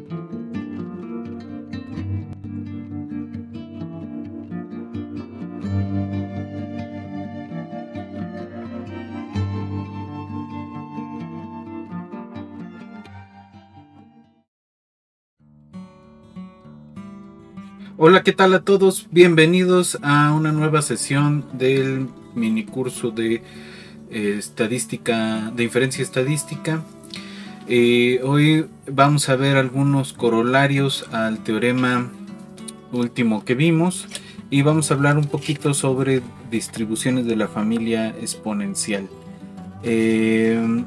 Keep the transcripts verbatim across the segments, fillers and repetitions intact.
Hola, ¿qué tal a todos? Bienvenidos a una nueva sesión del mini curso de eh, estadística, de inferencia estadística. Eh, hoy vamos a ver algunos corolarios al teorema último que vimos y vamos a hablar un poquito sobre distribuciones de la familia exponencial. Eh,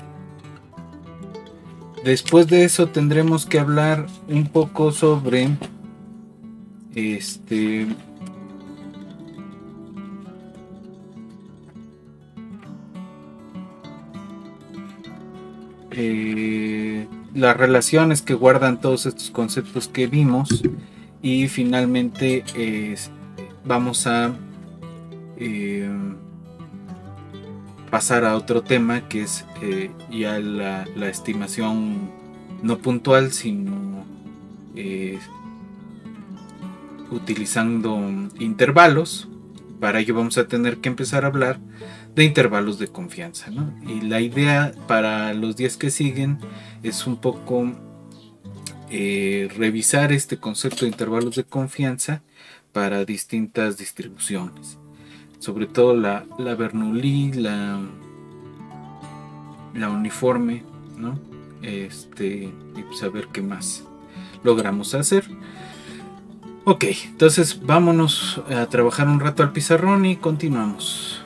después de eso tendremos que hablar un poco sobre este eh, las relaciones que guardan todos estos conceptos que vimos, y finalmente eh, vamos a eh, pasar a otro tema que es eh, ya la, la estimación no puntual, sino eh, utilizando intervalos. Para ello vamos a tener que empezar a hablar de intervalos de confianza, ¿no? Y la idea para los días que siguen es un poco eh, revisar este concepto de intervalos de confianza para distintas distribuciones, sobre todo la, la Bernoulli, la, la uniforme, ¿no? Este, y saber qué más logramos hacer. Ok, entonces vámonos a trabajar un rato al pizarrón y continuamos.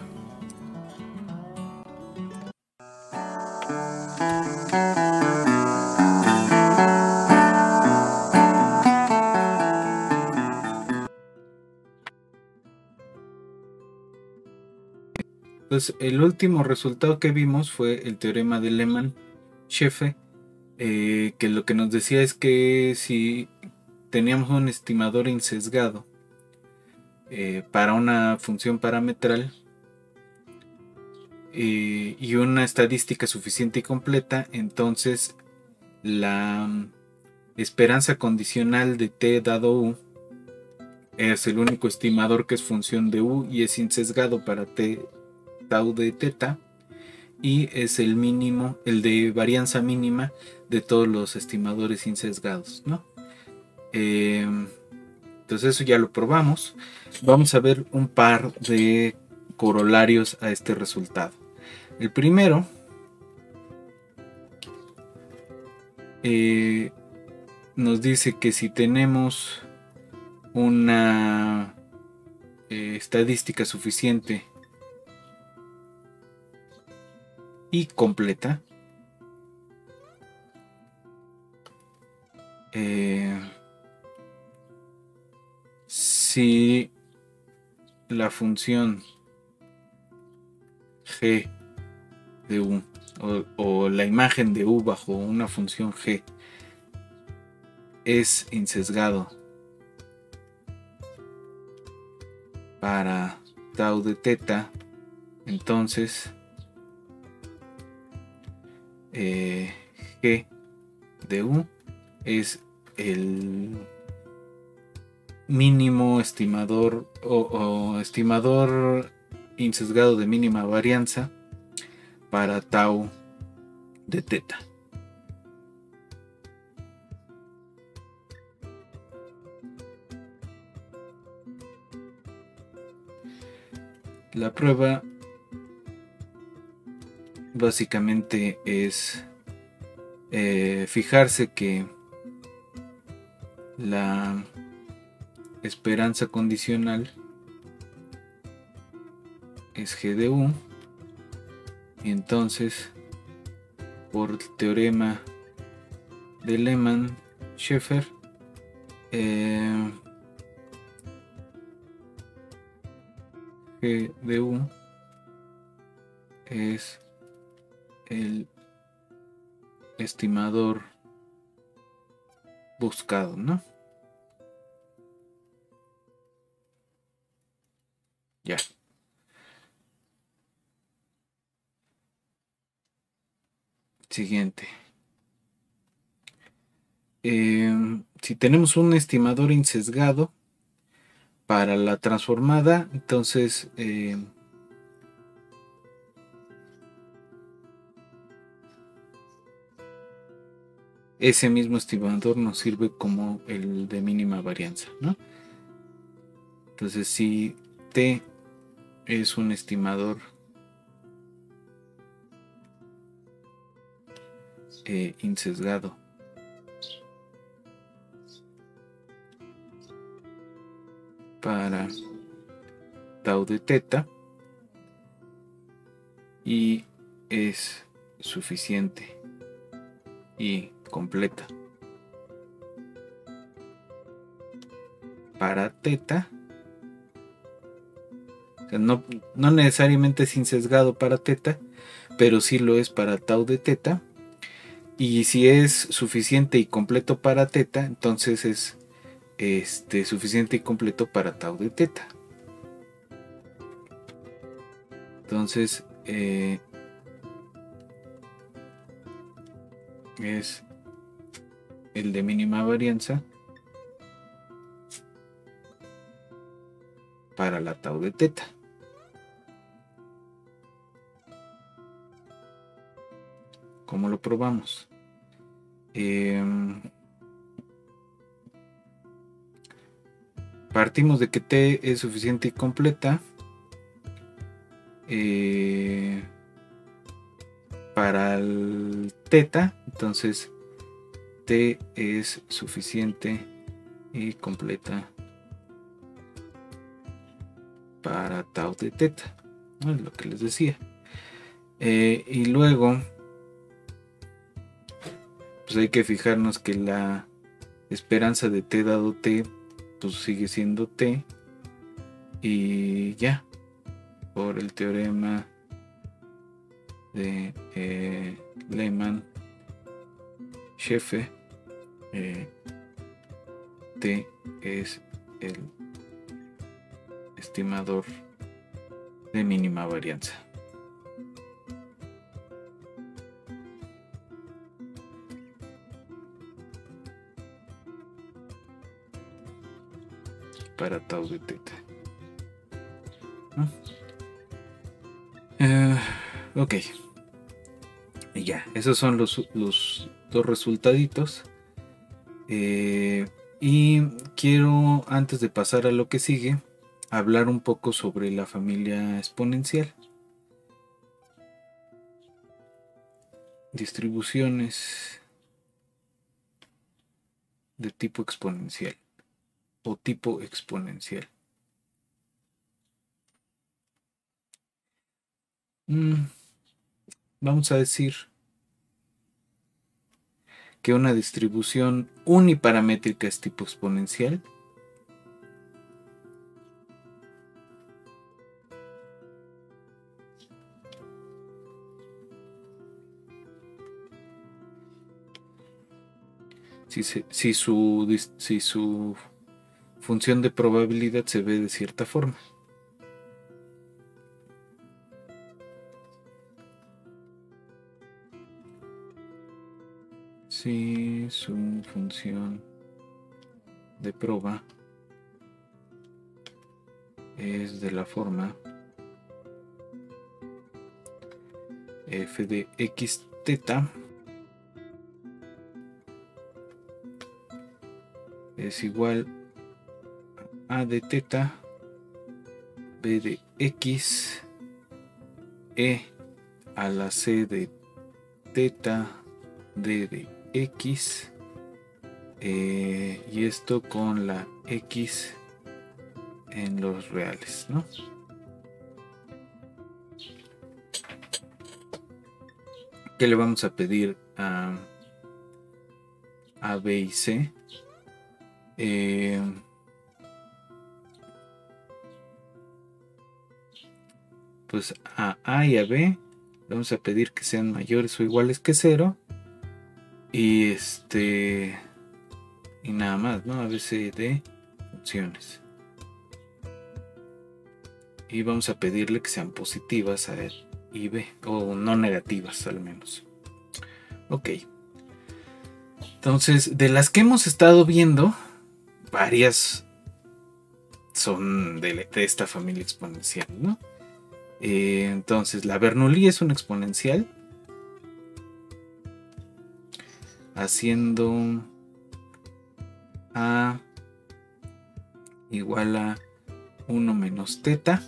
Entonces, el último resultado que vimos fue el teorema de Lehmann-Scheffer, eh, que lo que nos decía es que si teníamos un estimador insesgado eh, para una función parametral eh, y una estadística suficiente y completa, entonces la esperanza condicional de t dado u es el único estimador que es función de u y es insesgado para t tau de teta, y es el mínimo, el de varianza mínima de todos los estimadores insesgados, ¿no? Eh, entonces eso ya lo probamos. Vamos a ver un par de corolarios a este resultado. El primero eh, nos dice que si tenemos una eh, estadística suficiente y completa, eh, si la función g de u o, o la imagen de u bajo una función g es insesgado para tau de teta, entonces eh, g de u es el mínimo estimador o, o estimador insesgado de mínima varianza para tau de teta. La prueba básicamente es eh, fijarse que la esperanza condicional es g de u, y entonces por el teorema de Lehmann-Scheffer eh, g de u es el estimador buscado, ¿no? Ya. Siguiente. eh, si tenemos un estimador insesgado para la transformada, entonces eh, ese mismo estimador nos sirve como el de mínima varianza, ¿no? Entonces, si T es un estimador eh, insesgado para tau de teta y es suficiente y completa para teta, o sea, no, no necesariamente es insesgado para teta, pero sí lo es para tau de teta, y si es suficiente y completo para teta, entonces es este, suficiente y completo para tau de teta. Entonces eh, es el de mínima varianza para la tau de teta. ¿Cómo lo probamos? Eh, partimos de que T es suficiente y completa eh, para el teta, entonces T es suficiente y completa para tau de teta, ¿no? Es lo que les decía. Eh, y luego pues hay que fijarnos que la esperanza de T dado T pues sigue siendo T, y ya, por el teorema de eh, Lehmann-Scheffe, eh, T es el estimador de mínima varianza. Para tau de teta. ¿No? Uh, ok. Y ya, esos son los, los dos resultaditos. Eh, y quiero, antes de pasar a lo que sigue, hablar un poco sobre la familia exponencial. Distribuciones de tipo exponencial o tipo exponencial. Mm, vamos a decir que una distribución uniparamétrica es tipo exponencial. Si, se, si, su, si su función de probabilidad se ve de cierta forma. Si su función de proba es de la forma f de x teta es igual a de teta b de x e a la c de teta d de x, eh, y esto con la x en los reales, ¿no? ¿Qué le vamos a pedir a A, B y C? Eh, pues a A y a B vamos a pedir que sean mayores o iguales que cero, y este y nada más, ¿no? A, B, C, D funciones, y vamos a pedirle que sean positivas a y B, o no negativas al menos. Ok, Entonces, de las que hemos estado viendo, varias son de, de esta familia exponencial, ¿no? Eh, entonces, la Bernoulli es un exponencial, haciendo a igual a uno menos teta,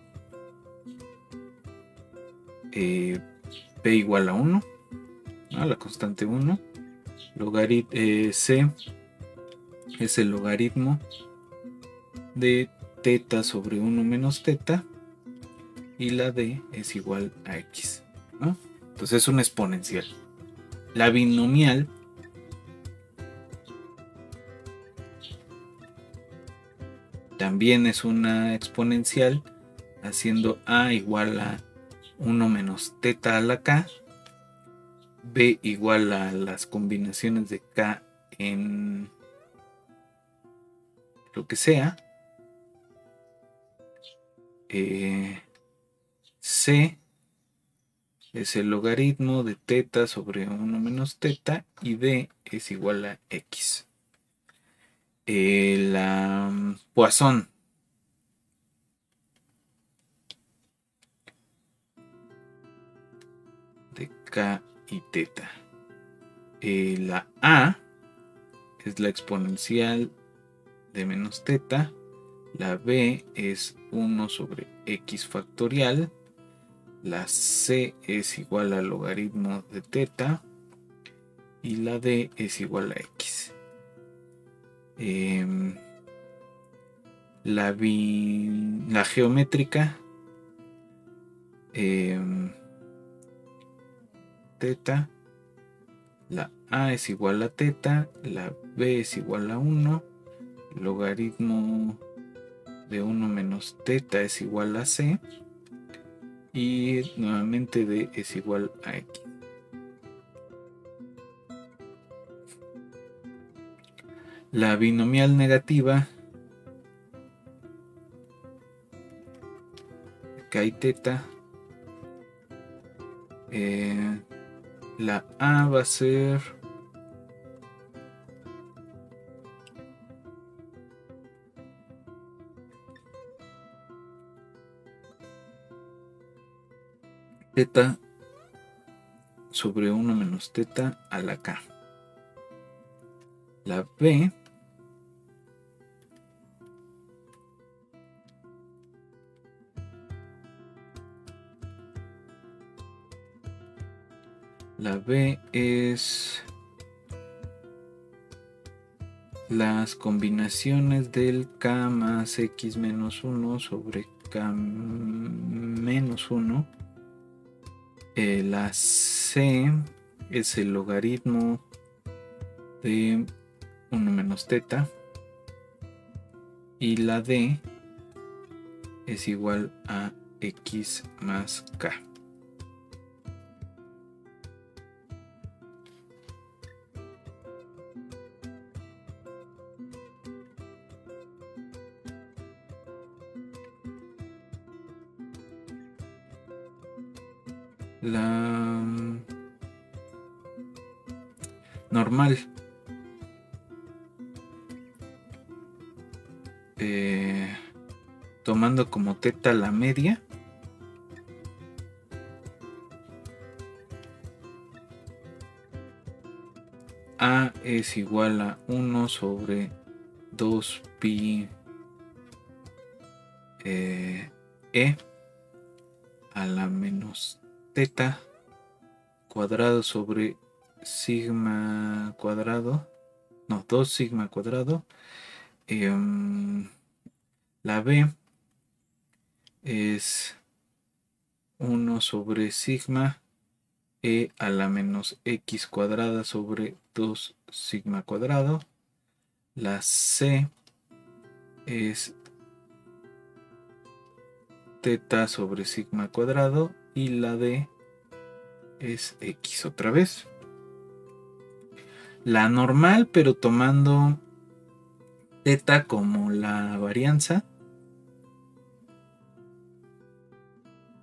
eh, p igual a uno, ¿no? La constante uno, logarit eh, c es el logaritmo de teta sobre uno menos teta, y la d es igual a x, ¿no? Entonces es un exponencial. La binomial también es una exponencial, haciendo a igual a uno menos teta a la k, b igual a las combinaciones de k en lo que sea, eh, c es el logaritmo de teta sobre uno menos teta, y d es igual a x. Eh, la Poisson de k y teta. Eh, la a es la exponencial de menos teta. La b es uno sobre x factorial. La c es igual al logaritmo de teta. Y la d es igual a x. Eh, la, bi, la geométrica, eh, teta, la a es igual a teta, la b es igual a uno, logaritmo de uno menos teta es igual a c, y nuevamente d es igual a x. La binomial negativa, k y teta, eh, la a va a ser teta sobre uno menos teta a la k. La b la b es las combinaciones del k más x menos uno sobre k menos uno. Eh, la c es el logaritmo de uno menos teta, y la d es igual a x más k. La normal, eh, tomando como teta la media, a es igual a uno sobre dos pi eh, e a la menos teta cuadrado sobre sigma cuadrado, no, dos sigma cuadrado. Eh, la b es uno sobre sigma e a la menos x cuadrada sobre dos sigma cuadrado. La c es teta sobre sigma cuadrado, y la d es x otra vez. La normal, pero tomando teta como la varianza,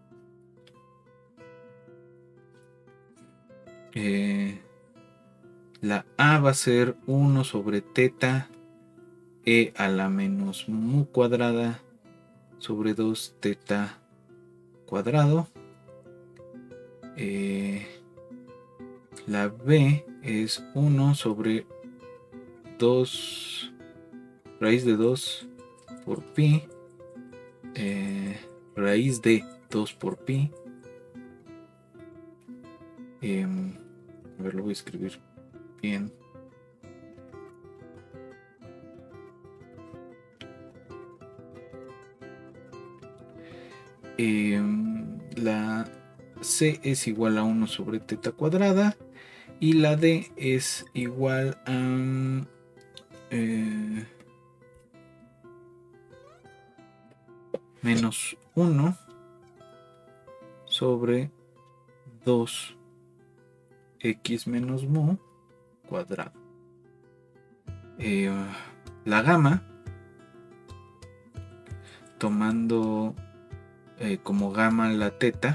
eh, La A va a ser uno sobre teta e a la menos mu cuadrada sobre dos teta cuadrado. Eh, la B es uno sobre dos raíz de dos por pi, eh, raíz de dos por pi. Eh, a ver, lo voy a escribir bien. Eh, la C es igual a uno sobre teta cuadrada y la D es igual a eh, menos uno sobre dos x menos mu cuadrado. Eh, la gamma, tomando eh, como gamma la teta,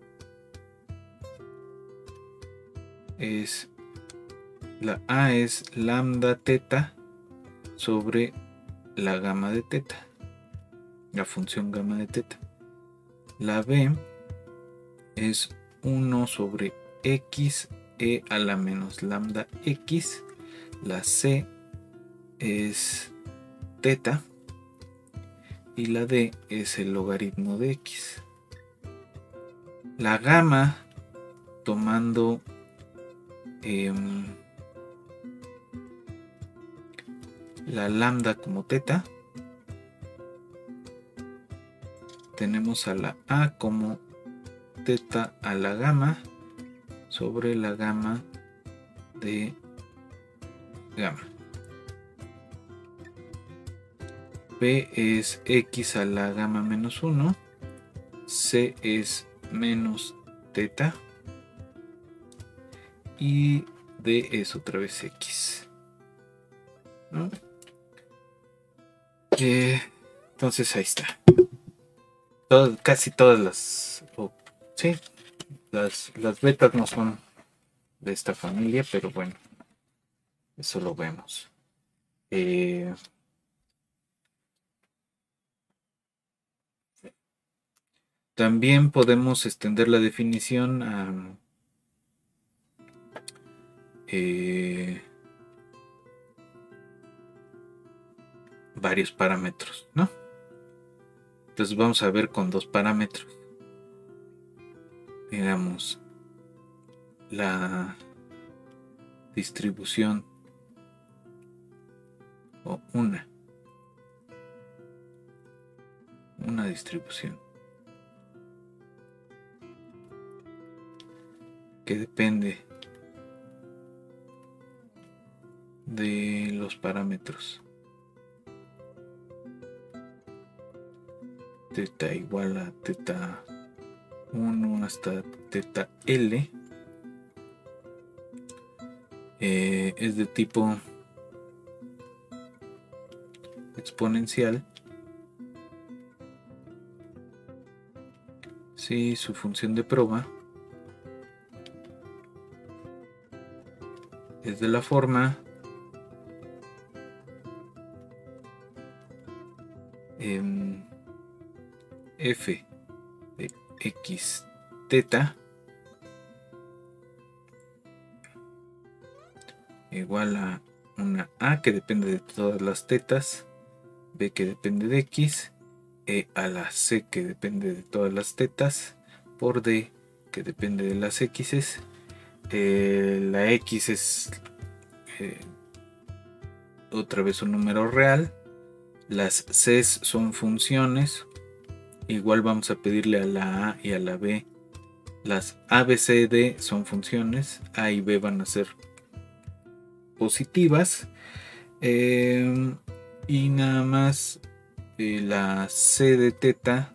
es la A es lambda teta sobre la gamma de teta, la función gamma de teta. La B es uno sobre x e a la menos lambda x. La C es teta y la D es el logaritmo de x. La gamma, tomando eh, la lambda como teta, tenemos a la A como teta a la gamma sobre la gamma de gamma. B es x a la gamma menos uno. C es menos teta. Y D es otra vez x. ¿No? Eh, entonces ahí está. Todo, casi todas las... Oh, sí, las, las betas no son de esta familia, pero bueno, eso lo vemos. Eh, también podemos extender la definición a eh, varios parámetros, ¿no? Entonces vamos a ver con dos parámetros. Digamos, la distribución o una una distribución que depende de los parámetros teta igual a teta uno hasta teta L. Eh, es de tipo exponencial si su función de prueba es de la forma eh, f de x teta igual a una a que depende de todas las tetas, b que depende de x, e a la c que depende de todas las tetas, por d que depende de las x's. Eh, la x es eh, otra vez un número real. Las c's son funciones. Igual vamos a pedirle a la a y a la b. Las a, b, c, d son funciones. A y b van a ser positivas. Eh, y nada más eh, la c de teta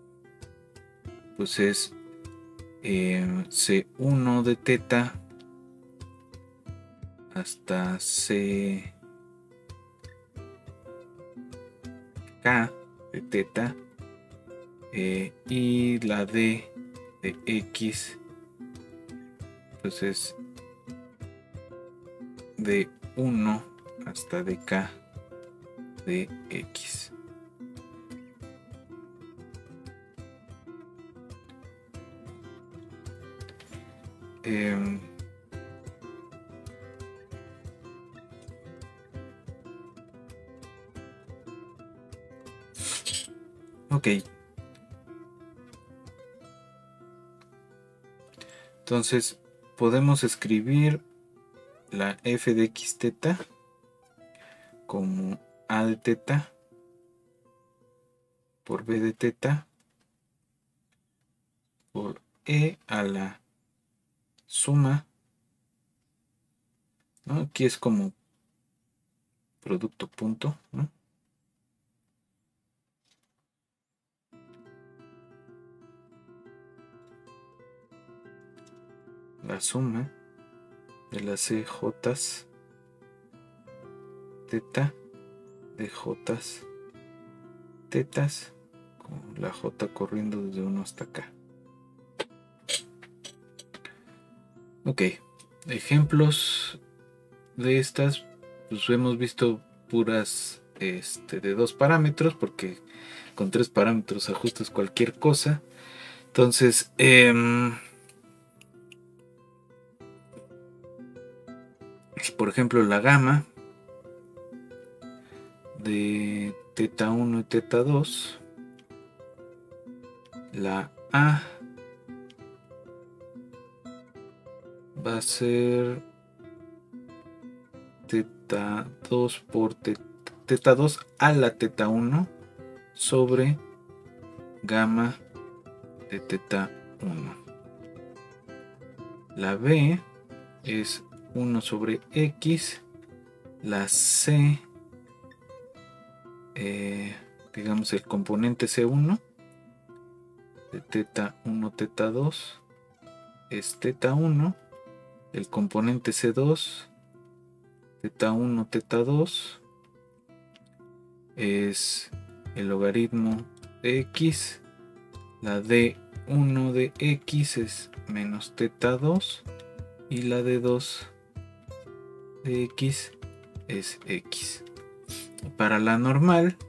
pues es eh, c uno de teta hasta c k de teta, eh, y la d de x pues es de uno hasta dk de x. Eh, ok. Entonces podemos escribir la f de x teta como a de teta por b de teta por e a la suma, ¿no? Aquí es como producto punto, ¿no? La suma de las cj's teta de j's tetas con la j corriendo desde uno hasta acá. Ok, ejemplos de estas, pues hemos visto puras este, de dos parámetros, porque con tres parámetros ajustas cualquier cosa. Entonces, eh, por ejemplo, la gama de teta uno y teta dos, la A va a ser teta dos por teta, teta dos a la teta uno sobre gamma de teta uno. La B es uno sobre x, la C, eh, digamos el componente C uno de teta uno, teta dos es teta uno, el componente C dos, teta uno, teta dos es el logaritmo de x, la D uno de x es menos teta dos y la D dos de x es x. Para la normal,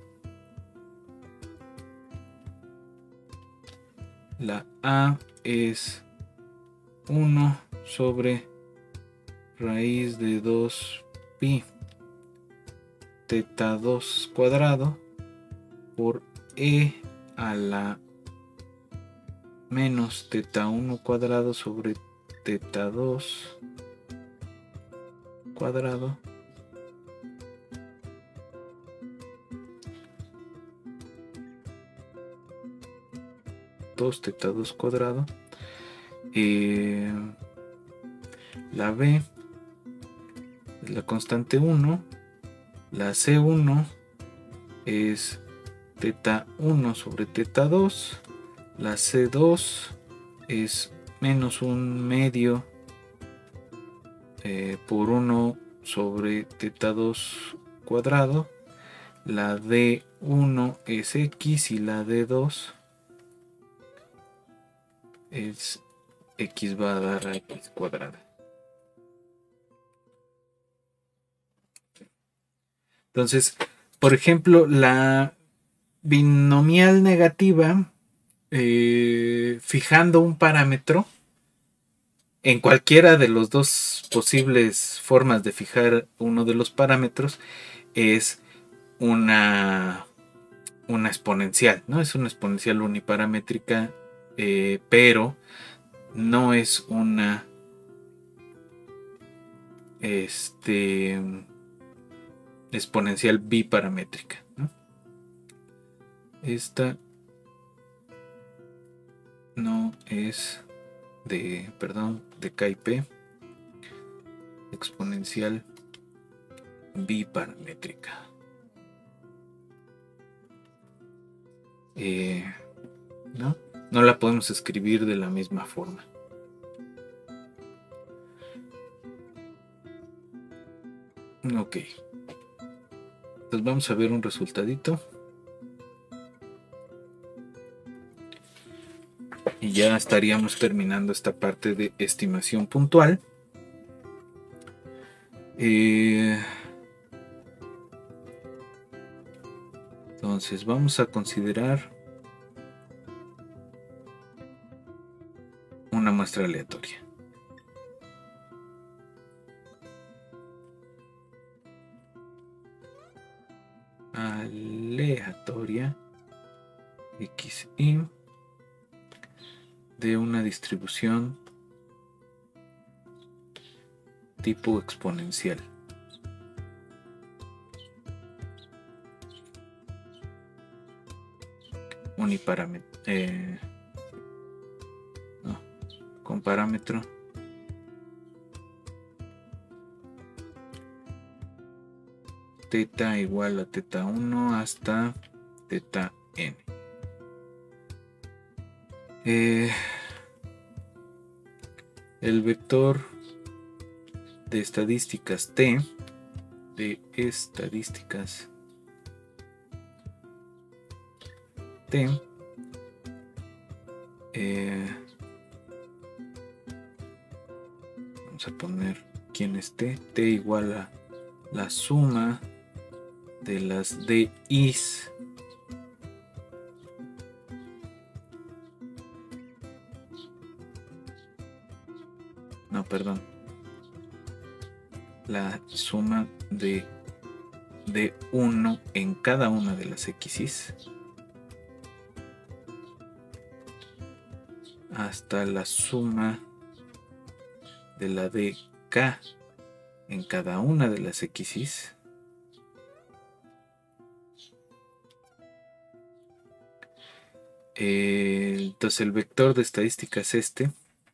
la A es uno sobre raíz de dos pi teta dos cuadrado por e a la menos teta uno cuadrado sobre teta dos cuadrado dos teta dos cuadrado. Eh, la B es la constante uno, la C uno es teta uno sobre teta dos, la C dos es menos un medio eh, por uno sobre teta dos cuadrado, la D uno es x y la D dos es x va a dar a x cuadrada. Entonces, por ejemplo, la binomial negativa, eh, fijando un parámetro en cualquiera de las dos posibles formas de fijar uno de los parámetros, es una, una exponencial, ¿no? Es una exponencial uniparamétrica, eh, pero no es una este, exponencial biparamétrica, ¿no? Esta no es de, perdón, de K y P, exponencial biparamétrica. Eh, ¿no? No la podemos escribir de la misma forma. Ok. Entonces vamos a ver un resultadito. Y ya estaríamos terminando esta parte de estimación puntual. Eh, entonces vamos a considerar una muestra aleatoria. Aleatoria xi de una distribución tipo exponencial. Uniparámetro. Eh, no, con parámetro teta igual a teta uno hasta teta n. Eh, el vector de estadísticas t, de estadísticas t, eh, vamos a poner quién es t, t igual a la suma de las di's no, perdón, la suma de d uno en cada una de las x's hasta la suma de la dk en cada una de las x's eh, entonces el vector de estadísticas este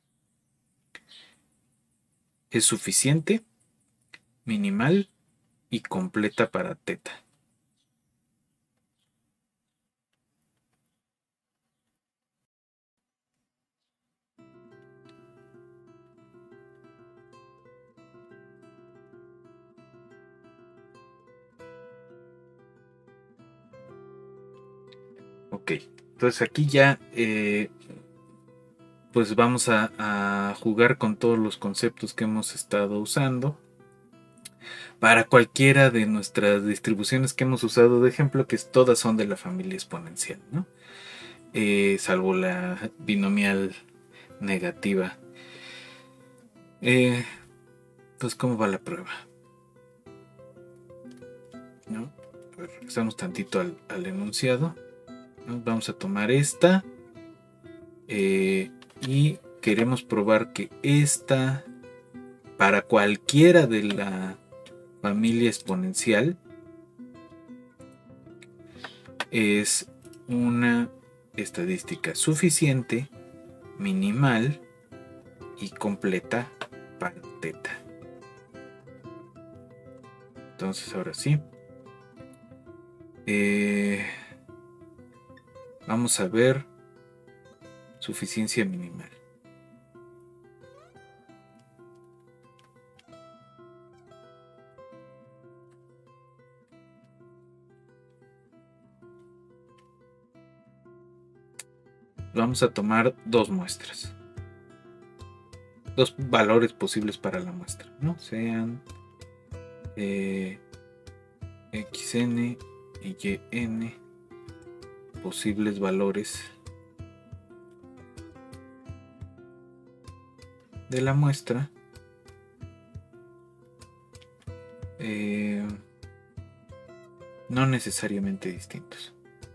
es suficiente, minimal y completa para teta. Ok, entonces aquí ya eh, pues vamos a, a jugar con todos los conceptos que hemos estado usando para cualquiera de nuestras distribuciones que hemos usado de ejemplo, que todas son de la familia exponencial, ¿no? Eh, salvo la binomial negativa. Eh, pues ¿cómo va la prueba? ¿No? Regresamos tantito al, al enunciado, ¿no? Vamos a tomar esta eh, y queremos probar que esta para cualquiera de la familia exponencial es una estadística suficiente, minimal y completa para teta. Entonces ahora sí eh, vamos a ver suficiencia minimal. Vamos a tomar dos muestras, dos valores posibles para la muestra, ¿no? Sean eh, xn y yn posibles valores de la muestra eh, no necesariamente distintos.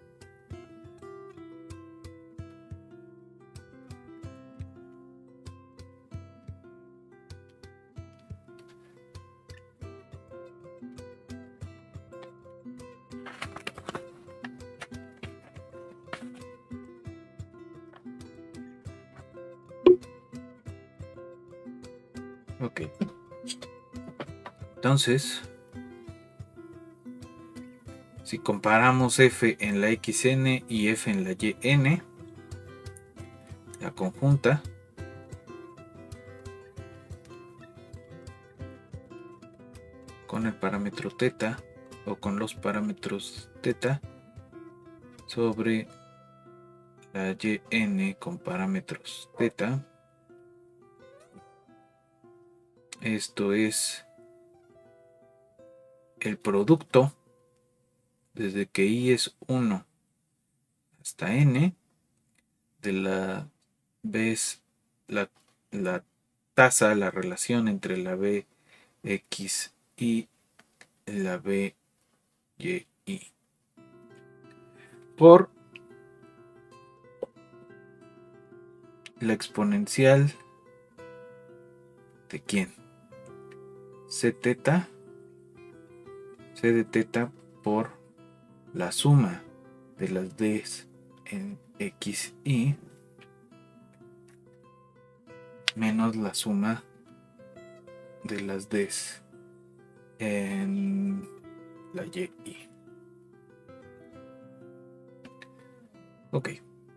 Ok, entonces si comparamos f en la xn y f en la yn, la conjunta, con el parámetro teta o con los parámetros teta sobre la yn con parámetros teta, esto es el producto desde que i es uno hasta n de la vez la, la tasa, la relación entre la b x y la b y i por la exponencial de quién, c teta, c de teta por la suma de las d's en x y menos la suma de las d's en la y i. Ok.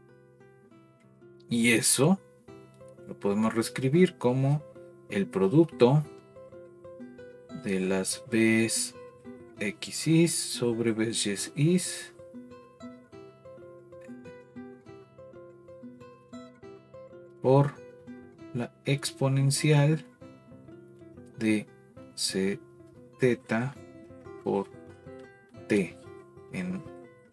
Y eso lo podemos reescribir como el producto de las b's xy sobre b's y por la exponencial de c teta por t en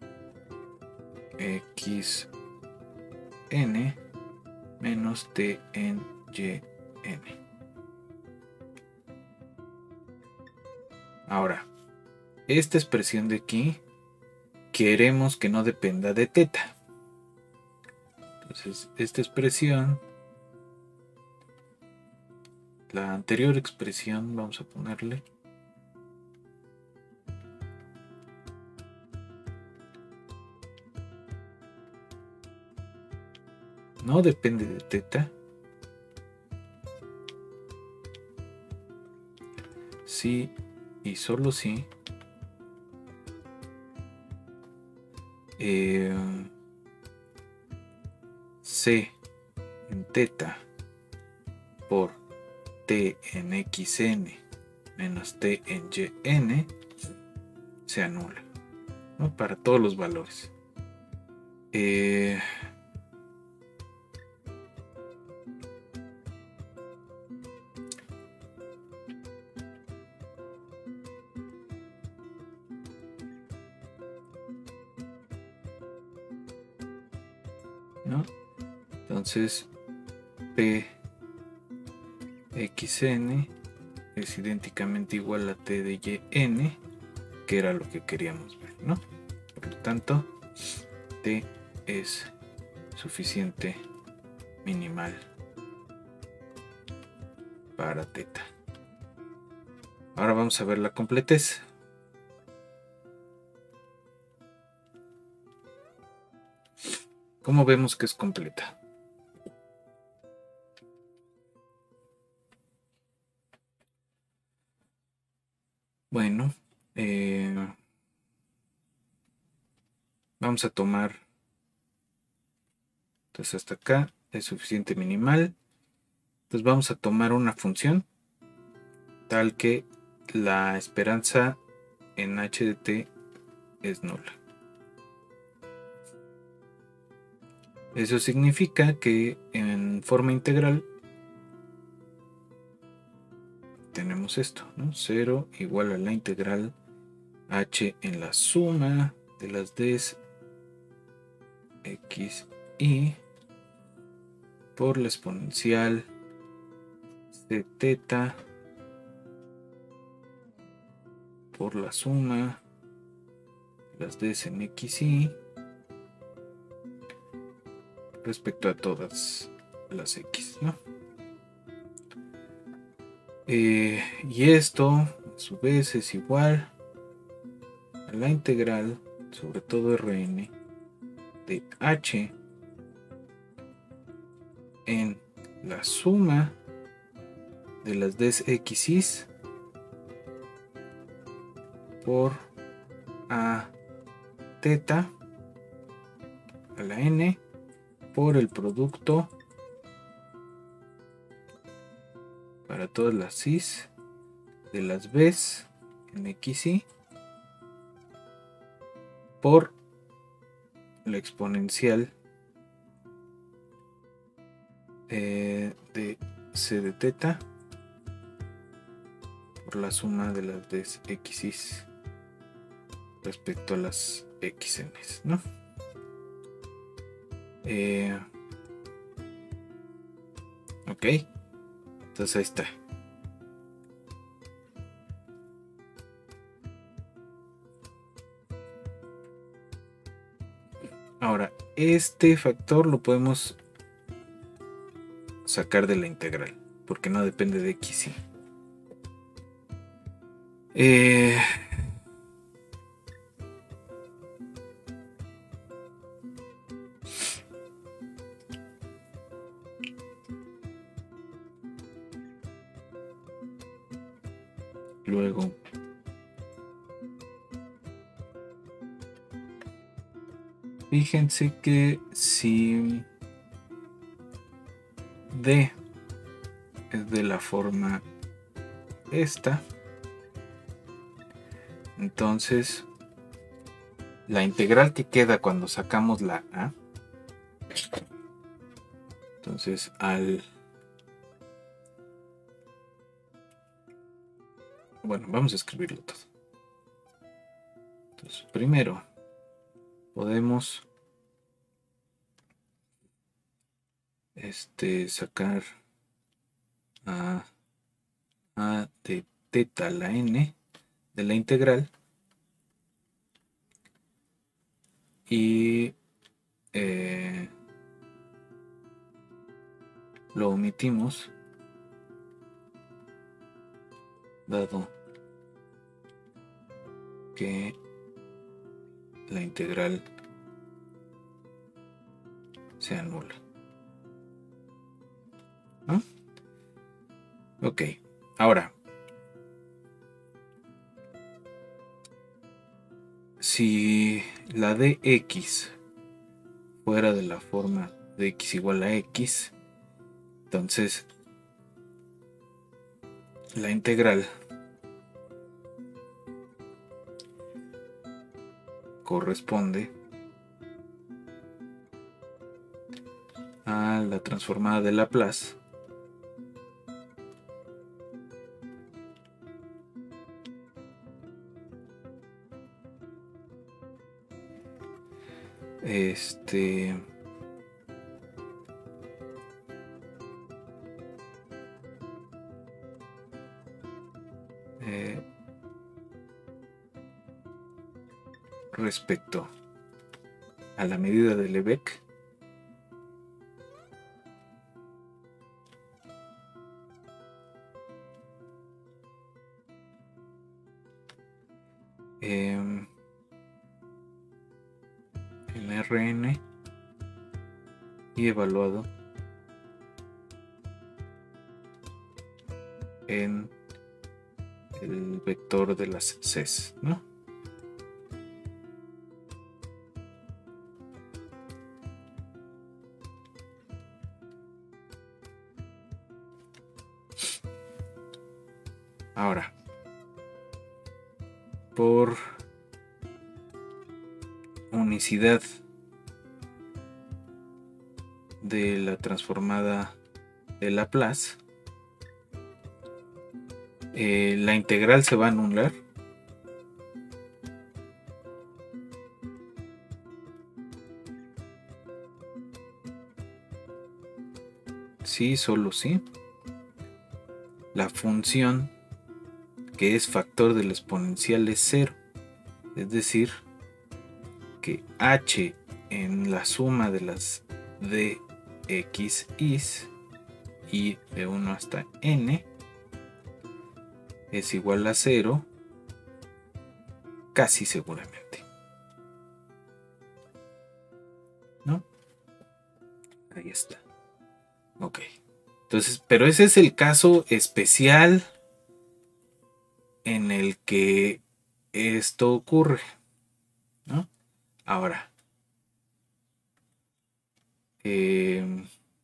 x n menos t en y n. Ahora, esta expresión de aquí queremos que no dependa de teta. Entonces, esta expresión, la anterior expresión, vamos a ponerle no depende de teta si y solo si eh, c en teta por t en xn menos t en yn se anula, ¿no? Para todos los valores. Eh, ¿no? Entonces p xn es idénticamente igual a t de yn, que era lo que queríamos ver, ¿no? Por lo tanto, t es suficiente minimal para teta. Ahora vamos a ver la completez. ¿Cómo vemos que es completa? Bueno, eh, vamos a tomar, entonces hasta acá es suficiente minimal. Entonces vamos a tomar una función tal que la esperanza en h de t es nula. Eso significa que en forma integral tenemos esto, ¿no? cero igual a la integral h en la suma de las d's x y por la exponencial de teta por la suma de las d's en x y respecto a todas las x, ¿no? Eh, y esto a su vez es igual a la integral sobre todo Rn de h en la suma de las d's xy por a teta a la n por el producto para todas las y's de las b's en xy por la exponencial eh, de c de teta por la suma de las de x's respecto a las xn's, ¿no? Eh, ok, entonces ahí está. Ahora, este factor lo podemos sacar de la integral, porque no depende de x y. Eh, luego, fíjense que si d es de la forma esta, entonces la integral que queda cuando sacamos la a, entonces al, bueno, vamos a escribirlo todo. Entonces primero podemos este sacar a, a de teta a la n de la integral y eh, lo omitimos dado que la integral se anula, ¿no? Ok, ahora si la de x fuera de la forma de x igual a x, entonces la integral corresponde a la transformada de Laplace este eh, respecto a la medida de Lebesgue eh, en Rn y evaluado en el vector de las Cs, ¿no? Ahora, por unicidad de la transformada de Laplace, eh, la integral se va a anular sí, solo sí la función que es factor del exponencial es cero, es decir que h en la suma de las de x is y de uno hasta n es igual a cero casi seguramente, ¿no? Ahí está. Ok, entonces, pero ese es el caso especial en el que esto ocurre, ¿no? Ahora, eh,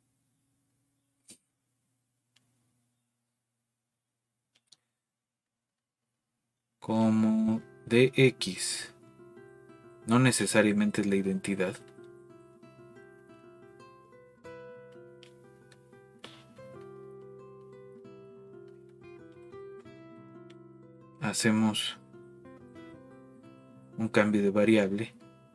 como dx no necesariamente es la identidad, hacemos un cambio de variable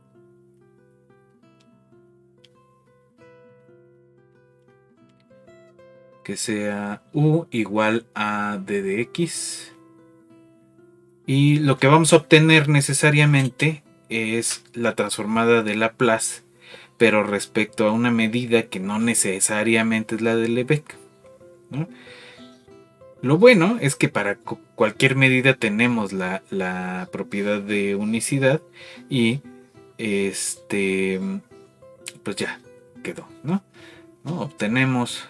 que sea u igual a d de x, y lo que vamos a obtener necesariamente es la transformada de Laplace, pero respecto a una medida que no necesariamente es la de Lebesgue, ¿no? Lo bueno es que para cualquier medida tenemos la, la propiedad de unicidad, y este pues ya quedó, ¿no? ¿no? Obtenemos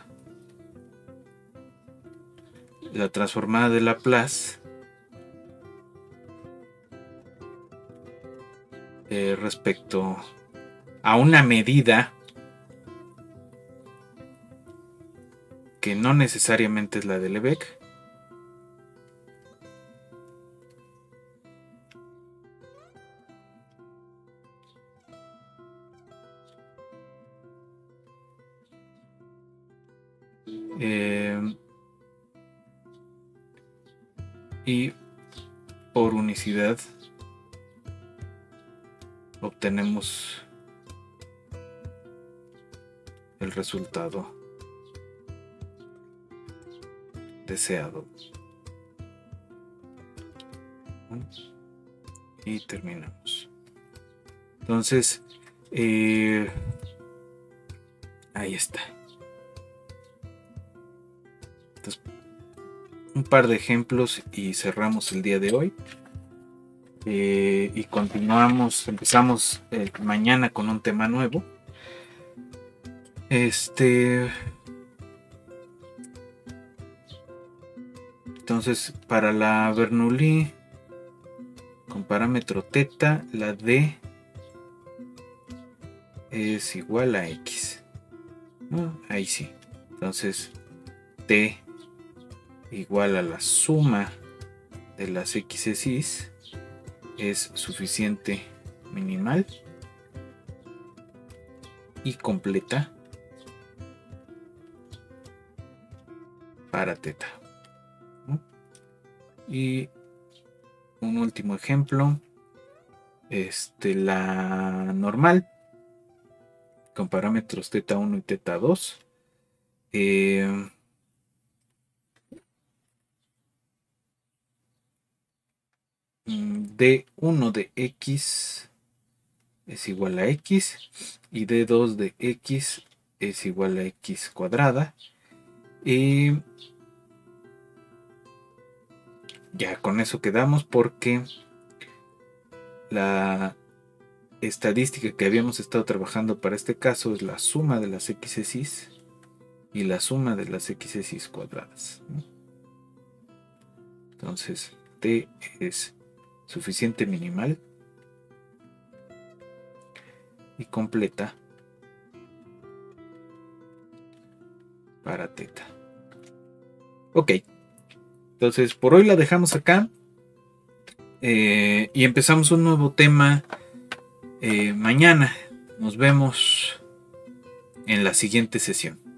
la transformada de Laplace eh, respecto a una medida que no necesariamente es la de Lebesgue, eh, y por unicidad obtenemos el resultado deseado. Y terminamos. Entonces, eh, ahí está. Entonces, un par de ejemplos y cerramos el día de hoy. Eh, y continuamos, empezamos eh, mañana con un tema nuevo. Este... Entonces, para la Bernoulli con parámetro θ, la D es igual a X. ¿No? Ahí sí. Entonces, T igual a la suma de las x's es suficiente minimal y completa para θ. Y un último ejemplo, este, la normal con parámetros θ uno y θ dos. Eh, D uno de X es igual a X y D dos de X es igual a X cuadrada. Y ya con eso quedamos, porque la estadística que habíamos estado trabajando para este caso es la suma de las x's y la suma de las x's cuadradas, ¿no? Entonces T es suficiente minimal y completa para θ. Ok. Entonces, por hoy la dejamos acá. Eh, y empezamos un nuevo tema eh, mañana. Nos vemos en la siguiente sesión.